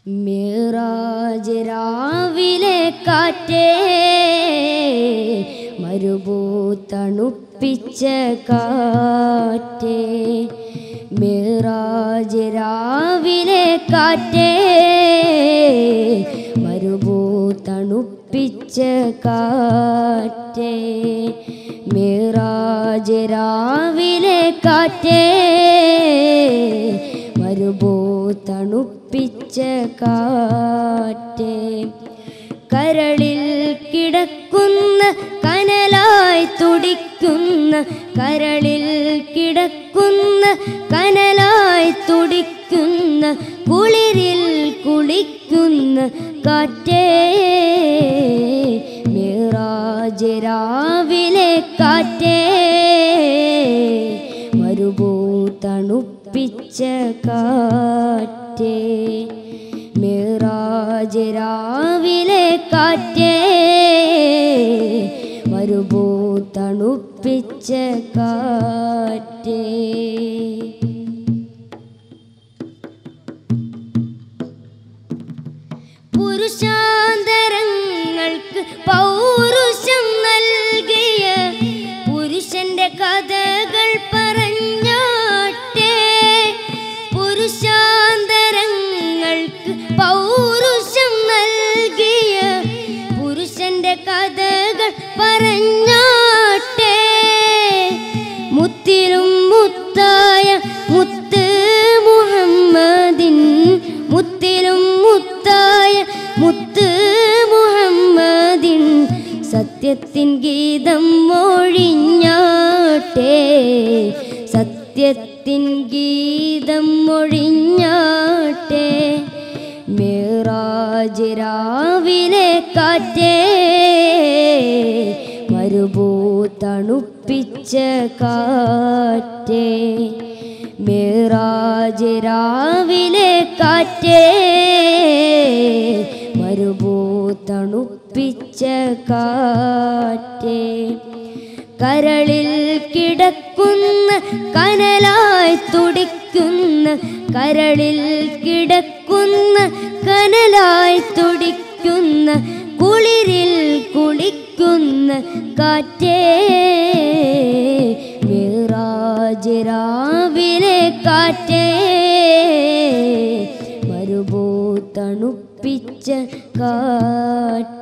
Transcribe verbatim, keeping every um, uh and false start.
മിറാജ് രാവിലെ കാറ്റേ മരുഭൂതണുപ്പിച്ച കാറ്റേ മിറാജ് രാവിലെ കാറ്റേ മരുഭൂതണുപ്പിച്ച കാറ്റേ മിറാജ് രാവിലെ കാറ്റേ മരുഭൂതണുപ്പിച്ച കാറ്റേ കരളിൽ കിടക്കുന്ന കനലായി തുടിക്കുന്ന കരളിൽ കിടക്കുന്ന കനലായി തുടിക്കുന്ന കുളിരിൽ കുളിക്കുന്ന കാറ്റേ മിറാജ് രാവിലെ കാറ്റേ മരുഭൂതണുപ്പിച്ച കാറ്റേ മിറാജ് രാവിലെ കാറ്റേ മരുഭൂതണുപ്പിച്ച കാറ്റേ പുരുഷാന്തരങ്ങൾക്ക് പൗരുഷം നൽകിയ പുരുഷന്റെ കഥകൾ പറഞ്ഞാട്ടെ പുരുഷാന്തരങ്ങൾക്ക് പൗരുഷം നൽകിയ പുരുഷന്റെ കഥകൾ പറഞ്ഞാട്ടെ മുത്തിലും മുത്തായ മുത്ത് മുഹമ്മദിൻ മുത്തിലും മുത്തായ മുത്ത് മുഹമ്മദിൻ സത്യത്തിൻ ഗീതം മൊഴിഞ്ഞാട്ടെ സത്യത്തിൻ ഗീതം മൊഴിഞ്ഞാട്ടെ മിറാജ് രാവിലെ കാറ്റേ മരുഭൂതണുപ്പിച്ച കാറ്റേ മിറാജ് രാവിലെ കാറ്റേ മരുഭൂതണുപ്പിച്ച കാറ്റേ കരളിൽ കിടക്കുന്ന കനലായി തുടിക്കുന്ന കരളിൽ കിടക്കുന്ന കനലായി തുടിക്കുന്ന കുളിരിൽ കുളിക്കുന്ന കാറ്റേ മിറാജ് രാവിലെ കാറ്റേ മരുഭൂതണുപ്പിച്ച കാറ്റേ